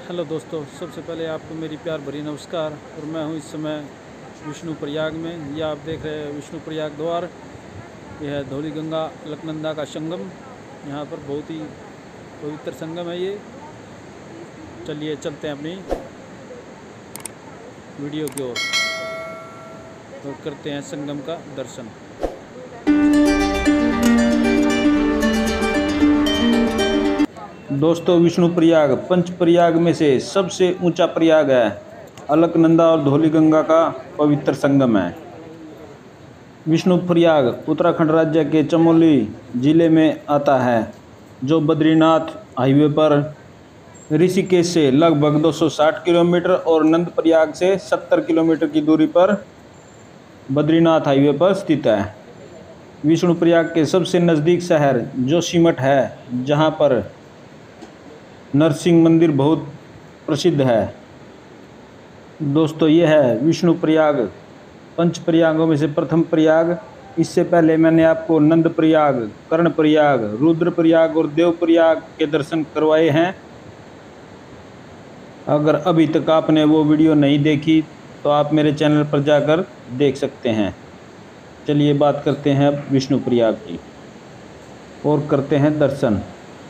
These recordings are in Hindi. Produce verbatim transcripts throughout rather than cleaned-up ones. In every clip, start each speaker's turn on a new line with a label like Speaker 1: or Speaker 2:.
Speaker 1: हेलो दोस्तों, सबसे पहले आपको मेरी प्यार भरी नमस्कार। और मैं हूं इस समय विष्णु प्रयाग में। यह आप देख रहे हैं विष्णु प्रयाग द्वार। यह है धौली गंगा अलकनंदा का संगम। यहाँ पर बहुत ही पवित्र संगम है ये। चलिए चलते हैं अपनी वीडियो की ओर और करते हैं संगम का दर्शन। दोस्तों, विष्णु प्रयाग पंच प्रयाग में से सबसे ऊंचा प्रयाग है। अलकनंदा और धौली गंगा का पवित्र संगम है। विष्णु प्रयाग उत्तराखंड राज्य के चमोली जिले में आता है, जो बद्रीनाथ हाईवे पर ऋषिकेश से लगभग दो सौ साठ किलोमीटर और नंदप्रयाग से सत्तर किलोमीटर की दूरी पर बद्रीनाथ हाईवे पर स्थित है। विष्णु प्रयाग के सबसे नज़दीक शहर जोशीमठ है, जहां पर नरसिंह मंदिर बहुत प्रसिद्ध है। दोस्तों, ये है विष्णु प्रयाग पंच प्रयागों में से प्रथम प्रयाग। इससे पहले मैंने आपको नंद प्रयाग, कर्ण प्रयाग, रुद्र प्रयाग और देव प्रयाग के दर्शन करवाए हैं। अगर अभी तक आपने वो वीडियो नहीं देखी तो आप मेरे चैनल पर जाकर देख सकते हैं। चलिए बात करते हैं अब विष्णु प्रयाग की और करते हैं दर्शन।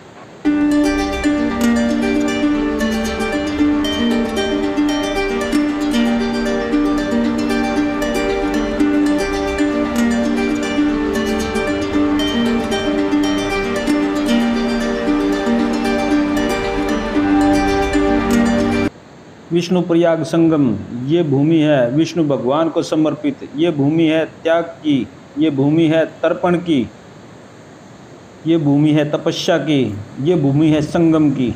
Speaker 1: विष्णु प्रयाग संगम ये भूमि है विष्णु भगवान को समर्पित। ये भूमि है त्याग की, ये भूमि है तर्पण की, ये भूमि है तपस्या की, ये भूमि है संगम की।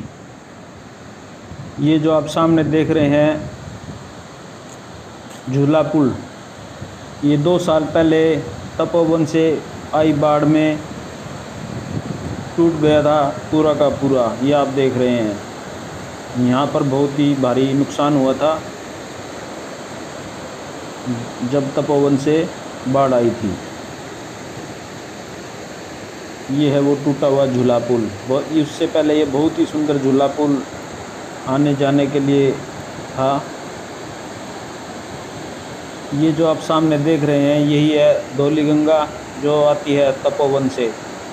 Speaker 1: ये जो आप सामने देख रहे हैं झूला पुल, ये दो साल पहले तपोवन से आई बाढ़ में टूट गया था पूरा का पूरा। ये आप देख रहे हैं, यहाँ पर बहुत ही भारी नुकसान हुआ था जब तपोवन से बाढ़ आई थी। ये है वो टूटा हुआ झूला पुल। इससे पहले ये बहुत ही सुंदर झूला पुल आने जाने के लिए था। ये जो आप सामने देख रहे हैं यही है धौली गंगा, जो आती है तपोवन से।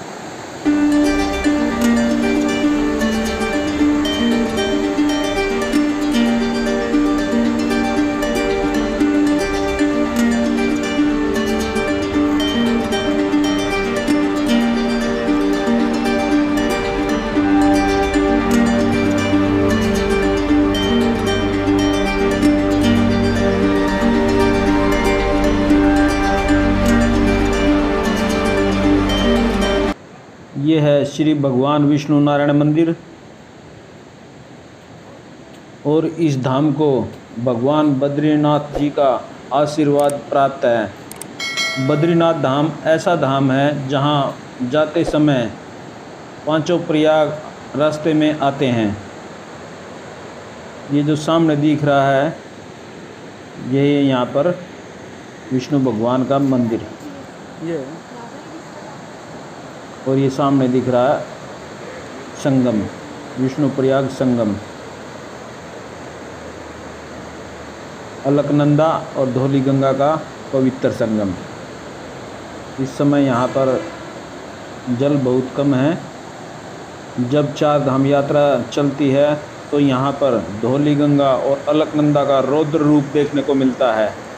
Speaker 1: ये है श्री भगवान विष्णु नारायण मंदिर और इस धाम को भगवान बद्रीनाथ जी का आशीर्वाद प्राप्त है। बद्रीनाथ धाम ऐसा धाम है जहां जाते समय पांचों प्रयाग रास्ते में आते हैं। ये जो सामने दिख रहा है ये यहाँ पर विष्णु भगवान का मंदिर ये, और ये सामने दिख रहा है संगम, विष्णु प्रयाग संगम, अलकनंदा और धौली गंगा का पवित्र संगम। इस समय यहाँ पर जल बहुत कम है। जब चार धाम यात्रा चलती है तो यहाँ पर धौली गंगा और अलकनंदा का रौद्र रूप देखने को मिलता है।